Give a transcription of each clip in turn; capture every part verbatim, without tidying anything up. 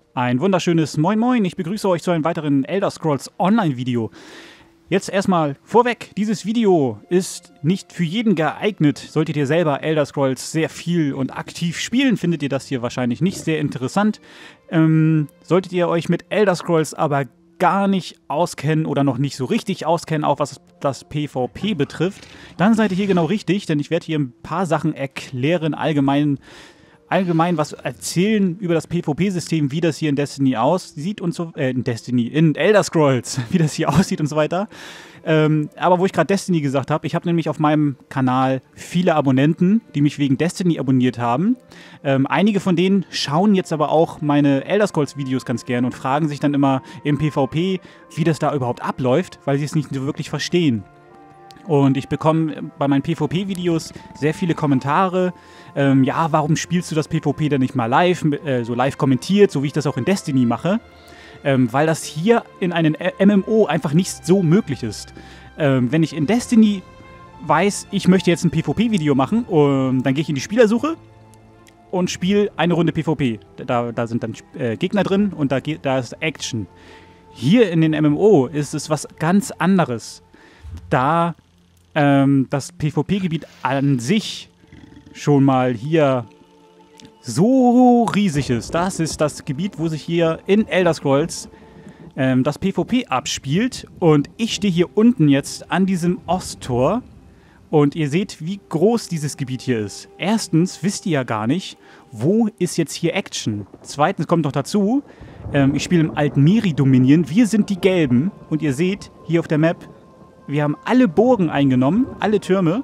Ein wunderschönes Moin Moin, ich begrüße euch zu einem weiteren Elder Scrolls Online-Video. Jetzt erstmal vorweg, dieses Video ist nicht für jeden geeignet. Solltet ihr selber Elder Scrolls sehr viel und aktiv spielen, findet ihr das hier wahrscheinlich nicht sehr interessant. Ähm, solltet ihr euch mit Elder Scrolls aber gar nicht auskennen oder noch nicht so richtig auskennen, auch was das PvP betrifft, dann seid ihr hier genau richtig, denn ich werde hier ein paar Sachen erklären, allgemein allgemein was erzählen über das PvP-System, wie das hier in Destiny aussieht und so, äh, in Destiny, in Elder Scrolls, wie das hier aussieht und so weiter. Ähm, aber wo ich gerade Destiny gesagt habe, ich habe nämlich auf meinem Kanal viele Abonnenten, die mich wegen Destiny abonniert haben. Ähm, einige von denen schauen jetzt aber auch meine Elder Scrolls-Videos ganz gern und fragen sich dann immer im PvP, wie das da überhaupt abläuft, weil sie es nicht so wirklich verstehen. Und ich bekomme bei meinen PvP-Videos sehr viele Kommentare. Ähm, ja, warum spielst du das PvP denn nicht mal live, äh, so live kommentiert, so wie ich das auch in Destiny mache? Ähm, weil das hier in einem M M O einfach nicht so möglich ist. Ähm, wenn ich in Destiny weiß, ich möchte jetzt ein PvP-Video machen, um, dann gehe ich in die Spielersuche und spiele eine Runde PvP. Da, da sind dann äh, Gegner drin und da, da ist Action. Hier in den M M O ist es was ganz anderes. Da ähm, das PvP-Gebiet an sich schon mal hier so riesig ist. Das ist das Gebiet, wo sich hier in Elder Scrolls ähm, das PvP abspielt. Und ich stehe hier unten jetzt an diesem Osttor und ihr seht, wie groß dieses Gebiet hier ist. Erstens wisst ihr ja gar nicht, wo ist jetzt hier Action. Zweitens kommt noch dazu, ähm, ich spiele im alten Miri-Dominion. Wir sind die Gelben und ihr seht hier auf der Map, wir haben alle Burgen eingenommen, alle Türme.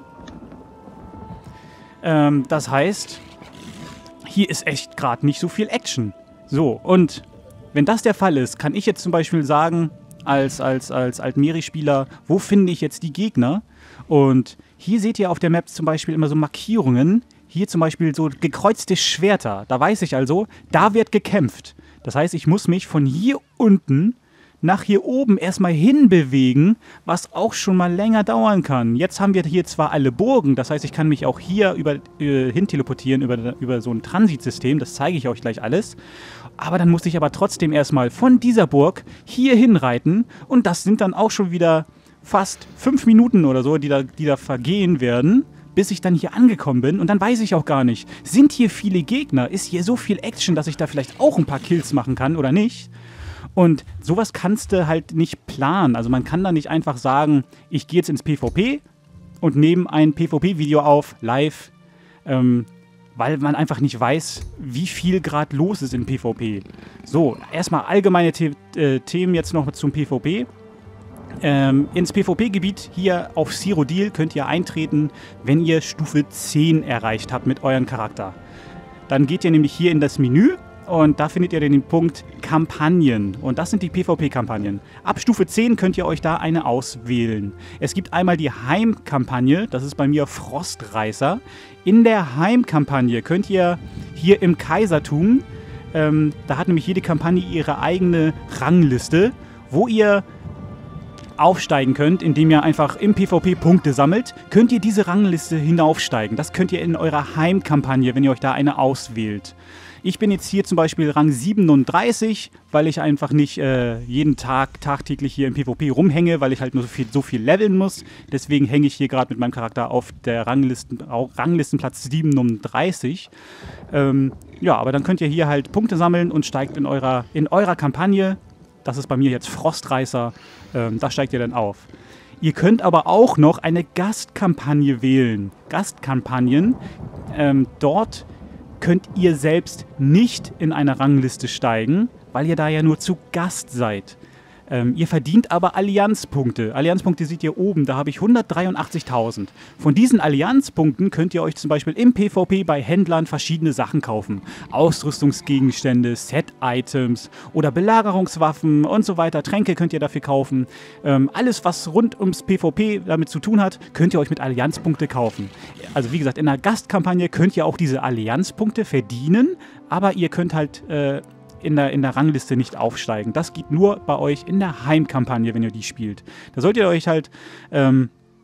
Ähm, das heißt, hier ist echt gerade nicht so viel Action. So, und wenn das der Fall ist, kann ich jetzt zum Beispiel sagen, als, als, als Altmeri-Spieler, wo finde ich jetzt die Gegner? Und hier seht ihr auf der Map zum Beispiel immer so Markierungen. Hier zum Beispiel so gekreuzte Schwerter. Da weiß ich also, da wird gekämpft. Das heißt, ich muss mich von hier unten nach hier oben erstmal hinbewegen, was auch schon mal länger dauern kann. Jetzt haben wir hier zwar alle Burgen, das heißt, ich kann mich auch hier über, äh, hin teleportieren über, über so ein Transitsystem, das zeige ich euch gleich alles. Aber dann muss ich aber trotzdem erstmal von dieser Burg hier hinreiten und das sind dann auch schon wieder fast fünf Minuten oder so, die da, die da vergehen werden, bis ich dann hier angekommen bin. Und dann weiß ich auch gar nicht, sind hier viele Gegner? Ist hier so viel Action, dass ich da vielleicht auch ein paar Kills machen kann oder nicht? Und sowas kannst du halt nicht planen. Also man kann da nicht einfach sagen, ich gehe jetzt ins PvP und nehme ein PvP-Video auf, live, ähm, weil man einfach nicht weiß, wie viel gerade los ist in PvP. So, erstmal allgemeine The äh, Themen jetzt noch zum PvP. Ähm, ins PvP-Gebiet hier auf Cyrodiil könnt ihr eintreten, wenn ihr Stufe zehn erreicht habt mit eurem Charakter. Dann geht ihr nämlich hier in das Menü. Und da findet ihr den Punkt Kampagnen. Und das sind die PvP-Kampagnen. Ab Stufe zehn könnt ihr euch da eine auswählen. Es gibt einmal die Heimkampagne, das ist bei mir Frostreißer. In der Heimkampagne könnt ihr hier im Kaisertum, ähm, da hat nämlich jede Kampagne ihre eigene Rangliste, wo ihr aufsteigen könnt, indem ihr einfach im PvP Punkte sammelt, könnt ihr diese Rangliste hinaufsteigen. Das könnt ihr in eurer Heimkampagne, wenn ihr euch da eine auswählt. Ich bin jetzt hier zum Beispiel Rang siebenunddreißig, weil ich einfach nicht äh, jeden Tag tagtäglich hier im PvP rumhänge, weil ich halt nur so viel, so viel leveln muss. Deswegen hänge ich hier gerade mit meinem Charakter auf der Ranglisten, Ranglistenplatz siebenunddreißig. Ähm, ja, aber dann könnt ihr hier halt Punkte sammeln und steigt in eurer, in eurer Kampagne, das ist bei mir jetzt Frostreißer, ähm, da steigt ihr dann auf. Ihr könnt aber auch noch eine Gastkampagne wählen. Gastkampagnen, ähm, dort könnt ihr selbst nicht in eine Rangliste steigen, weil ihr da ja nur zu Gast seid. Ähm, ihr verdient aber Allianzpunkte. Allianzpunkte seht ihr oben, da habe ich hundertdreiundachtzigtausend. Von diesen Allianzpunkten könnt ihr euch zum Beispiel im PvP bei Händlern verschiedene Sachen kaufen. Ausrüstungsgegenstände, Set-Items oder Belagerungswaffen und so weiter. Tränke könnt ihr dafür kaufen. Ähm, alles, was rund ums PvP damit zu tun hat, könnt ihr euch mit Allianzpunkte kaufen. Also wie gesagt, in einer Gastkampagne könnt ihr auch diese Allianzpunkte verdienen, aber ihr könnt halt äh, In der, in der Rangliste nicht aufsteigen. Das geht nur bei euch in der Heimkampagne, wenn ihr die spielt. Da solltet ihr euch halt ähm,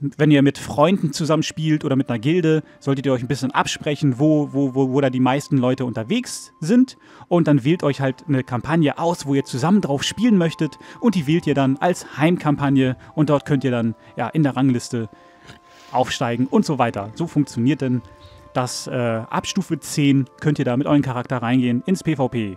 wenn ihr mit Freunden zusammen spielt oder mit einer Gilde, solltet ihr euch ein bisschen absprechen, wo, wo, wo, wo da die meisten Leute unterwegs sind. Und dann wählt euch halt eine Kampagne aus, wo ihr zusammen drauf spielen möchtet. Und die wählt ihr dann als Heimkampagne. Und dort könnt ihr dann ja, in der Rangliste aufsteigen und so weiter. So funktioniert denn das. Äh, ab Stufe zehn könnt ihr da mit eurem Charakter reingehen ins PvP.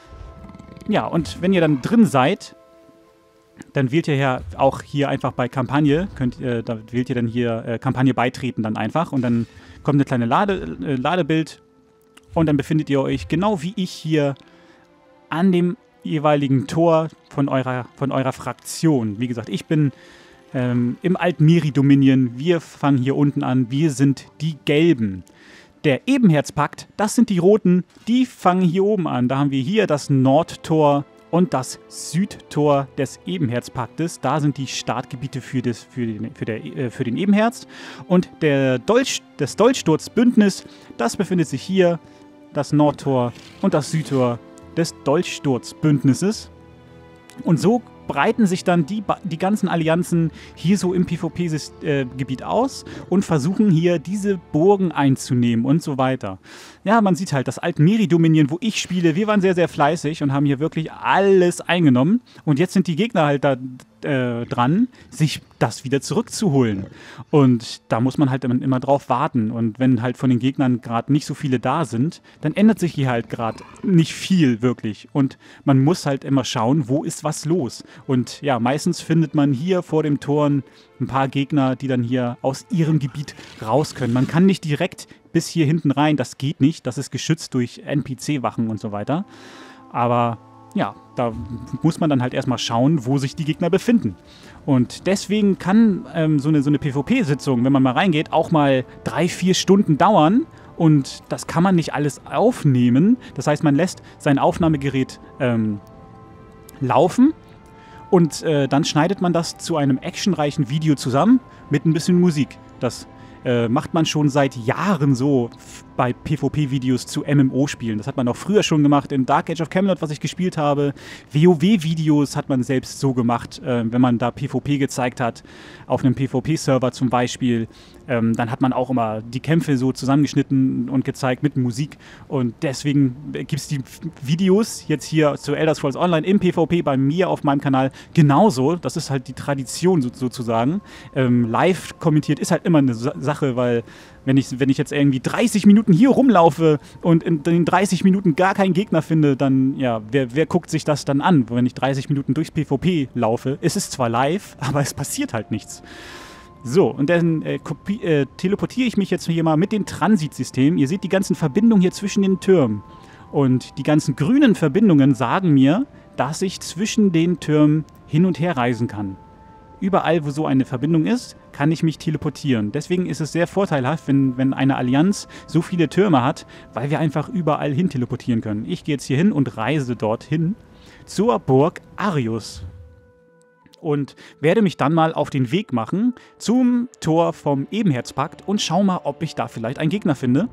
Ja, und wenn ihr dann drin seid, dann wählt ihr ja auch hier einfach bei Kampagne, könnt, äh, da wählt ihr dann hier äh, Kampagne beitreten dann einfach und dann kommt eine kleine Lade, äh, Ladebild und dann befindet ihr euch genau wie ich hier an dem jeweiligen Tor von eurer, von eurer Fraktion. Wie gesagt, ich bin ähm, im Altmiri-Dominion, wir fangen hier unten an, wir sind die Gelben. Der Ebenherzpakt, das sind die Roten, die fangen hier oben an. Da haben wir hier das Nordtor und das Südtor des Ebenherzpaktes. Da sind die Startgebiete für, das, für, den, für, der, äh, für den Ebenherz. Und der Dolch, das Dolchsturzbündnis, das befindet sich hier, das Nordtor und das Südtor des Dolchsturzbündnisses. Und so breiten sich dann die, die ganzen Allianzen hier so im PvP-Gebiet äh, aus und versuchen hier diese Burgen einzunehmen und so weiter. Ja, man sieht halt, das Altmiri-Dominion, wo ich spiele, wir waren sehr, sehr fleißig und haben hier wirklich alles eingenommen. Und jetzt sind die Gegner halt da äh, dran, sich das wieder zurückzuholen. Und da muss man halt immer, immer drauf warten. Und wenn halt von den Gegnern gerade nicht so viele da sind, dann ändert sich hier halt gerade nicht viel wirklich. Und man muss halt immer schauen, wo ist was los. Und ja, meistens findet man hier vor dem Toren ein paar Gegner, die dann hier aus ihrem Gebiet raus können. Man kann nicht direkt bis hier hinten rein, das geht nicht. Das ist geschützt durch N P C-Wachen und so weiter. Aber ja, da muss man dann halt erstmal schauen, wo sich die Gegner befinden. Und deswegen kann ähm, so eine, so eine PvP-Sitzung, wenn man mal reingeht, auch mal drei, vier Stunden dauern. Und das kann man nicht alles aufnehmen. Das heißt, man lässt sein Aufnahmegerät ähm, laufen. Und äh, dann schneidet man das zu einem actionreichen Video zusammen mit ein bisschen Musik. Das äh, macht man schon seit Jahren so bei PvP-Videos zu M M O-Spielen. Das hat man auch früher schon gemacht in Dark Age of Camelot, was ich gespielt habe. WoW-Videos hat man selbst so gemacht, äh, wenn man da PvP gezeigt hat, auf einem PvP-Server zum Beispiel. Ähm, dann hat man auch immer die Kämpfe so zusammengeschnitten und gezeigt mit Musik. Und deswegen gibt es die Videos jetzt hier zu Elder Scrolls Online im PvP bei mir auf meinem Kanal genauso. Das ist halt die Tradition so, sozusagen. Ähm, live kommentiert ist halt immer eine Sa Sache, weil wenn ich, wenn ich jetzt irgendwie dreißig Minuten hier rumlaufe und in den dreißig Minuten gar keinen Gegner finde, dann, ja, wer, wer guckt sich das dann an? Wenn ich dreißig Minuten durchs PvP laufe, ist es zwar live, aber es passiert halt nichts. So, und dann äh, äh, teleportiere ich mich jetzt hier mal mit dem Transitsystem. Ihr seht die ganzen Verbindungen hier zwischen den Türmen. Und die ganzen grünen Verbindungen sagen mir, dass ich zwischen den Türmen hin und her reisen kann. Überall, wo so eine Verbindung ist, kann ich mich teleportieren. Deswegen ist es sehr vorteilhaft, wenn, wenn eine Allianz so viele Türme hat, weil wir einfach überall hin teleportieren können. Ich gehe jetzt hier hin und reise dorthin zur Burg Arius. Und werde mich dann mal auf den Weg machen zum Tor vom Ebenherzpakt und schau mal, ob ich da vielleicht einen Gegner finde.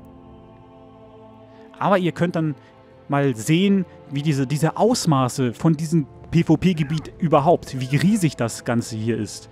Aber ihr könnt dann mal sehen, wie diese, diese Ausmaße von diesem PvP-Gebiet überhaupt, wie riesig das Ganze hier ist.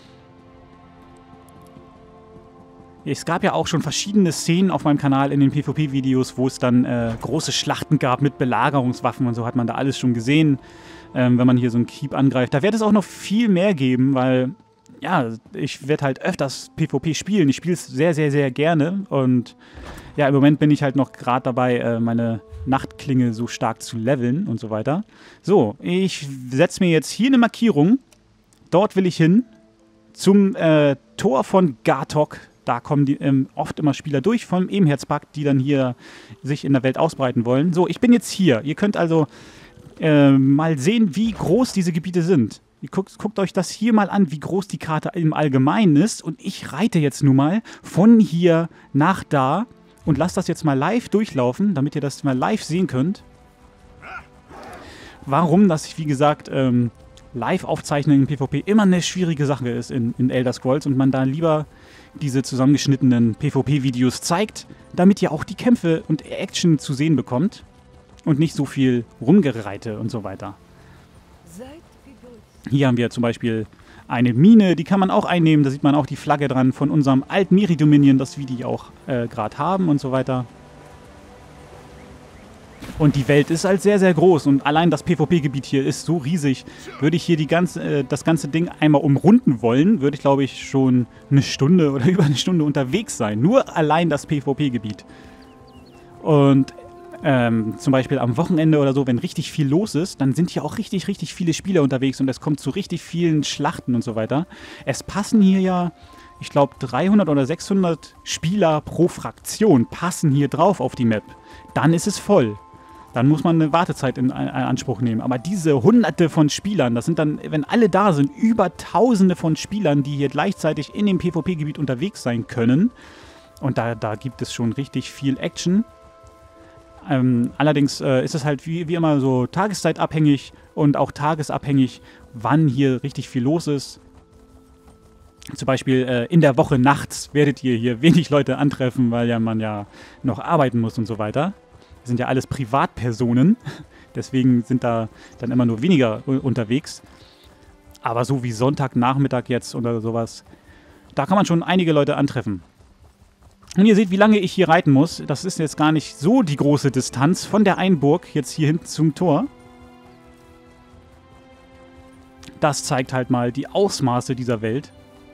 Es gab ja auch schon verschiedene Szenen auf meinem Kanal in den PvP-Videos, wo es dann äh, große Schlachten gab mit Belagerungswaffen und so hat man da alles schon gesehen, ähm, wenn man hier so einen Keep angreift. Da wird es auch noch viel mehr geben, weil, ja, ich werde halt öfters PvP spielen. Ich spiele es sehr, sehr, sehr gerne und ja, im Moment bin ich halt noch gerade dabei, äh, meine Nachtklinge so stark zu leveln und so weiter. So, ich setze mir jetzt hier eine Markierung. Dort will ich hin zum äh, Tor von Gartok. Da kommen die, ähm, oft immer Spieler durch vom Ebenherzpakt, die dann hier sich in der Welt ausbreiten wollen. So, ich bin jetzt hier. Ihr könnt also äh, mal sehen, wie groß diese Gebiete sind. Ihr guckt, guckt euch das hier mal an, wie groß die Karte im Allgemeinen ist. Und ich reite jetzt nun mal von hier nach da und lasst das jetzt mal live durchlaufen, damit ihr das mal live sehen könnt. Warum das, ich wie gesagt, ähm, live aufzeichnen in PvP immer eine schwierige Sache ist in, in Elder Scrolls und man da lieber diese zusammengeschnittenen PvP-Videos zeigt, damit ihr auch die Kämpfe und Action zu sehen bekommt und nicht so viel Rumgereite und so weiter. Hier haben wir zum Beispiel eine Mine, die kann man auch einnehmen. Da sieht man auch die Flagge dran von unserem Alt-Miri-Dominion, das wir die auch äh, gerade haben und so weiter. Und die Welt ist halt sehr, sehr groß und allein das PvP-Gebiet hier ist so riesig. Würde ich hier die ganze, äh, das ganze Ding einmal umrunden wollen, würde ich, glaube ich, schon eine Stunde oder über eine Stunde unterwegs sein. Nur allein das PvP-Gebiet. Und ähm, zum Beispiel am Wochenende oder so, wenn richtig viel los ist, dann sind hier auch richtig, richtig viele Spieler unterwegs und es kommt zu richtig vielen Schlachten und so weiter. Es passen hier ja, ich glaube, dreihundert oder sechshundert Spieler pro Fraktion passen hier drauf auf die Map. Dann ist es voll. Dann muss man eine Wartezeit in Anspruch nehmen. Aber diese hunderte von Spielern, das sind dann, wenn alle da sind, über tausende von Spielern, die hier gleichzeitig in dem PvP-Gebiet unterwegs sein können. Und da, da gibt es schon richtig viel Action. Ähm, allerdings äh, ist es halt wie, wie immer so tageszeitabhängig und auch tagesabhängig, wann hier richtig viel los ist. Zum Beispiel äh, in der Woche nachts werdet ihr hier wenig Leute antreffen, weil ja man ja noch arbeiten muss und so weiter. Das sind ja alles Privatpersonen, deswegen sind da dann immer nur weniger unterwegs. Aber so wie Sonntagnachmittag jetzt oder sowas, da kann man schon einige Leute antreffen. Und ihr seht, wie lange ich hier reiten muss. Das ist jetzt gar nicht so die große Distanz von der Einburg jetzt hier hinten zum Tor. Das zeigt halt mal die Ausmaße dieser Welt.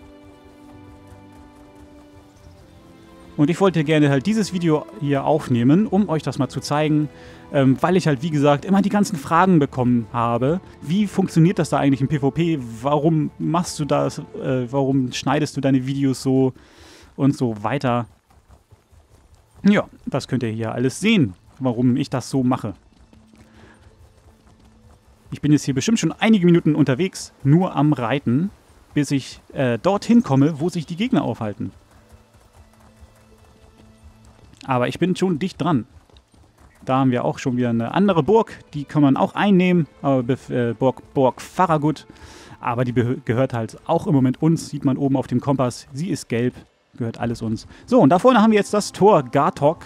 Und ich wollte gerne halt dieses Video hier aufnehmen, um euch das mal zu zeigen, ähm, weil ich halt, wie gesagt, immer die ganzen Fragen bekommen habe. Wie funktioniert das da eigentlich im PvP? Warum machst du das? Äh, warum schneidest du deine Videos so? Und so weiter. Ja, das könnt ihr hier alles sehen, warum ich das so mache. Ich bin jetzt hier bestimmt schon einige Minuten unterwegs, nur am Reiten, bis ich äh, dorthin komme, wo sich die Gegner aufhalten. Aber ich bin schon dicht dran. Da haben wir auch schon wieder eine andere Burg. Die kann man auch einnehmen. Aber, äh, Burg, Burg Farragut. Aber die gehört halt auch im Moment uns. Sieht man oben auf dem Kompass. Sie ist gelb. Gehört alles uns. So, und da vorne haben wir jetzt das Tor Gartok.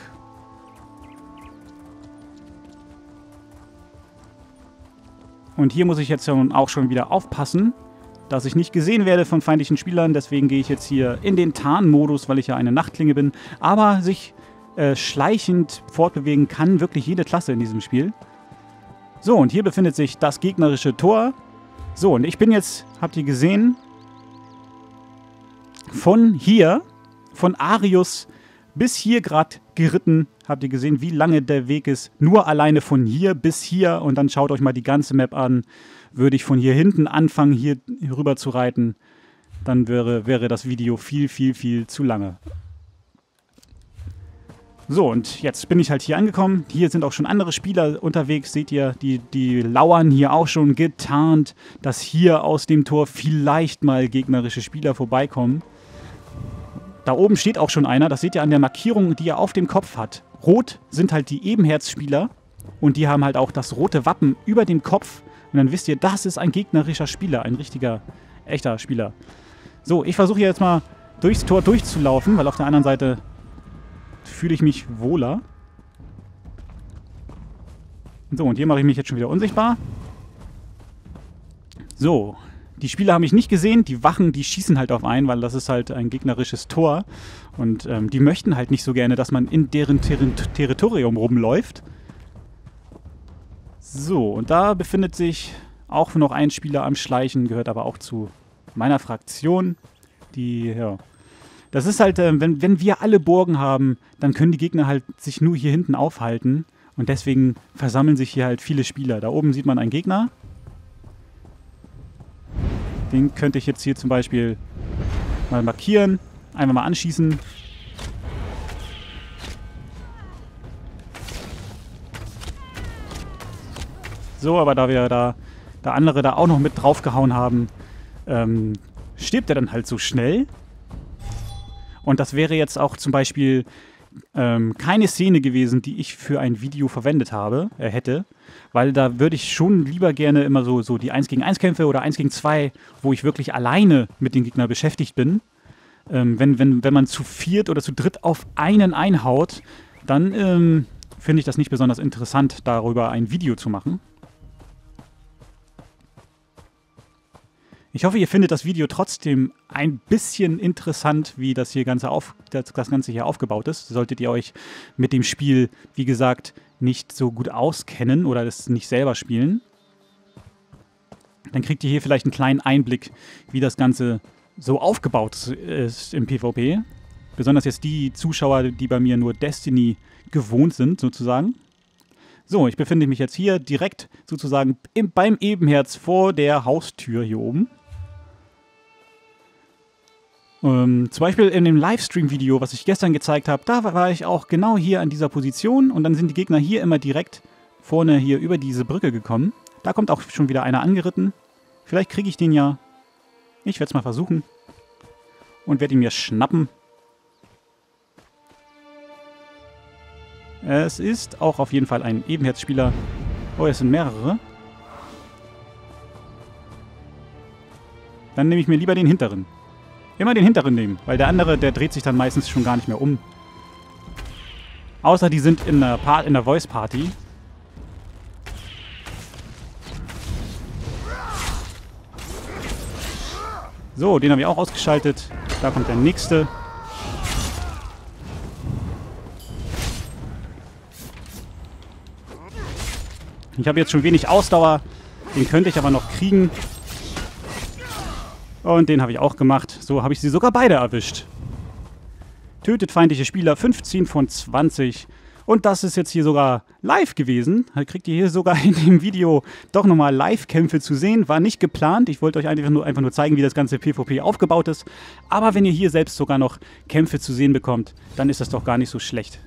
Und hier muss ich jetzt auch schon wieder aufpassen, dass ich nicht gesehen werde von feindlichen Spielern. Deswegen gehe ich jetzt hier in den Tarnmodus, weil ich ja eine Nachtklinge bin. Aber sich Äh, schleichend fortbewegen kann wirklich jede Klasse in diesem Spiel. So, und hier befindet sich das gegnerische Tor. So, und ich bin jetzt, habt ihr gesehen, von hier, von Arius bis hier gerade geritten. Habt ihr gesehen, wie lange der Weg ist? Nur alleine von hier bis hier. Und dann schaut euch mal die ganze Map an. Würde ich von hier hinten anfangen, hier rüber zu reiten, dann wäre, wäre das Video viel, viel, viel zu lange. So, und jetzt bin ich halt hier angekommen. Hier sind auch schon andere Spieler unterwegs, seht ihr, die, die lauern hier auch schon getarnt, dass hier aus dem Tor vielleicht mal gegnerische Spieler vorbeikommen. Da oben steht auch schon einer, das seht ihr an der Markierung, die er auf dem Kopf hat. Rot sind halt die Ebenherzspieler und die haben halt auch das rote Wappen über dem Kopf. Und dann wisst ihr, das ist ein gegnerischer Spieler, ein richtiger, echter Spieler. So, ich versuche jetzt mal durchs Tor durchzulaufen, weil auf der anderen Seite fühle ich mich wohler. So, und hier mache ich mich jetzt schon wieder unsichtbar. So, die Spieler haben mich nicht gesehen. Die Wachen, die schießen halt auf einen, weil das ist halt ein gegnerisches Tor. Und ähm, die möchten halt nicht so gerne, dass man in deren Ter Territorium rumläuft. So, und da befindet sich auch noch ein Spieler am Schleichen, gehört aber auch zu meiner Fraktion. Die, ja... Das ist halt, äh, wenn, wenn wir alle Burgen haben, dann können die Gegner halt sich nur hier hinten aufhalten. Und deswegen versammeln sich hier halt viele Spieler. Da oben sieht man einen Gegner. Den könnte ich jetzt hier zum Beispiel mal markieren. Einfach mal anschießen. So, aber da wir da, da andere da auch noch mit draufgehauen haben, ähm, stirbt er dann halt so schnell. Und das wäre jetzt auch zum Beispiel ähm, keine Szene gewesen, die ich für ein Video verwendet habe, äh, hätte. Weil da würde ich schon lieber gerne immer so, so die eins gegen eins Kämpfe oder eins gegen zwei, wo ich wirklich alleine mit den Gegnern beschäftigt bin. Ähm, wenn, wenn, wenn man zu viert oder zu dritt auf einen einhaut, dann ähm, finde ich das nicht besonders interessant, darüber ein Video zu machen. Ich hoffe, ihr findet das Video trotzdem ein bisschen interessant, wie das hier Ganze auf, das, das Ganze hier aufgebaut ist. Solltet ihr euch mit dem Spiel, wie gesagt, nicht so gut auskennen oder das nicht selber spielen, dann kriegt ihr hier vielleicht einen kleinen Einblick, wie das Ganze so aufgebaut ist im PvP. Besonders jetzt die Zuschauer, die bei mir nur Destiny gewohnt sind, sozusagen. So, ich befinde mich jetzt hier direkt sozusagen im, beim Ebenherz vor der Haustür hier oben. Ähm, zum Beispiel in dem Livestream-Video, was ich gestern gezeigt habe, da war ich auch genau hier an dieser Position und dann sind die Gegner hier immer direkt vorne hier über diese Brücke gekommen. Da kommt auch schon wieder einer angeritten. Vielleicht kriege ich den ja. Ich werde es mal versuchen. Und werde ihn mir schnappen. Es ist auch auf jeden Fall ein Ebenherzspieler. Oh, es sind mehrere. Dann nehme ich mir lieber den hinteren. Immer den hinteren nehmen, weil der andere, der dreht sich dann meistens schon gar nicht mehr um. Außer die sind in der, pa in der Voice Party. So, den habe ich auch ausgeschaltet. Da kommt der nächste. Ich habe jetzt schon wenig Ausdauer. Den könnte ich aber noch kriegen. Und den habe ich auch gemacht. So habe ich sie sogar beide erwischt. Tötet feindliche Spieler, fünfzehn von zwanzig. Und das ist jetzt hier sogar live gewesen. Da kriegt ihr hier sogar in dem Video doch nochmal Live-Kämpfe zu sehen. War nicht geplant. Ich wollte euch einfach nur, einfach nur zeigen, wie das ganze PvP aufgebaut ist. Aber wenn ihr hier selbst sogar noch Kämpfe zu sehen bekommt, dann ist das doch gar nicht so schlecht.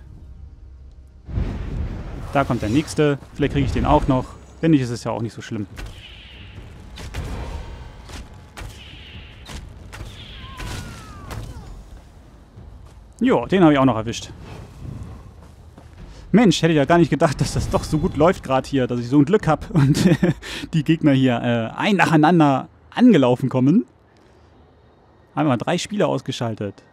Da kommt der nächste. Vielleicht kriege ich den auch noch. Wenn nicht, ist es ja auch nicht so schlimm. Jo, den habe ich auch noch erwischt. Mensch, hätte ich ja gar nicht gedacht, dass das doch so gut läuft gerade hier, dass ich so ein Glück habe und die Gegner hier äh, ein nacheinander angelaufen kommen. Haben wir drei Spieler ausgeschaltet.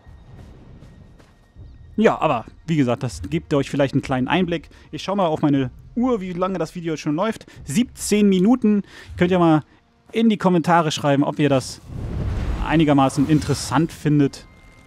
Ja, aber wie gesagt, das gibt euch vielleicht einen kleinen Einblick. Ich schaue mal auf meine Uhr, wie lange das Video schon läuft. siebzehn Minuten. Könnt ihr mal in die Kommentare schreiben, ob ihr das einigermaßen interessant findet.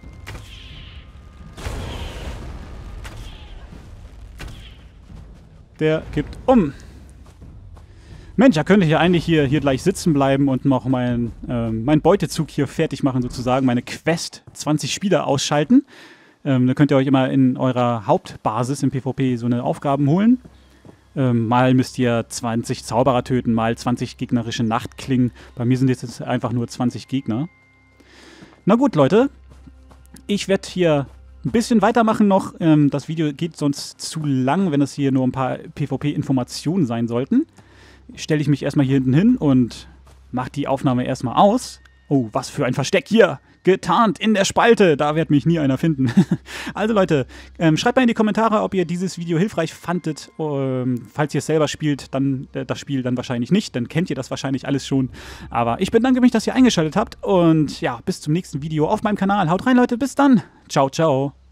Der kippt um. Mensch, da könnte ich ja eigentlich hier, hier gleich sitzen bleiben und noch meinen ähm, mein Beutezug hier fertig machen, sozusagen. Meine Quest, zwanzig Spieler ausschalten. Ähm, da könnt ihr euch immer in eurer Hauptbasis im PvP so eine Aufgaben holen. Ähm, mal müsst ihr zwanzig Zauberer töten, mal zwanzig gegnerische Nachtklingen. Bei mir sind jetzt einfach nur zwanzig Gegner. Na gut, Leute. Ich werde hier ein bisschen weitermachen noch. Ähm, das Video geht sonst zu lang, wenn es hier nur ein paar PvP-Informationen sein sollten. Stelle ich mich erstmal hier hinten hin und mache die Aufnahme erstmal aus. Oh, was für ein Versteck hier. Getarnt in der Spalte. Da wird mich nie einer finden. Also Leute, ähm, schreibt mal in die Kommentare, ob ihr dieses Video hilfreich fandet. Ähm, falls ihr es selber spielt, dann äh, das Spiel dann wahrscheinlich nicht. Dann kennt ihr das wahrscheinlich alles schon. Aber ich bedanke mich, dass ihr eingeschaltet habt. Und ja, bis zum nächsten Video auf meinem Kanal. Haut rein, Leute. Bis dann. Ciao, ciao.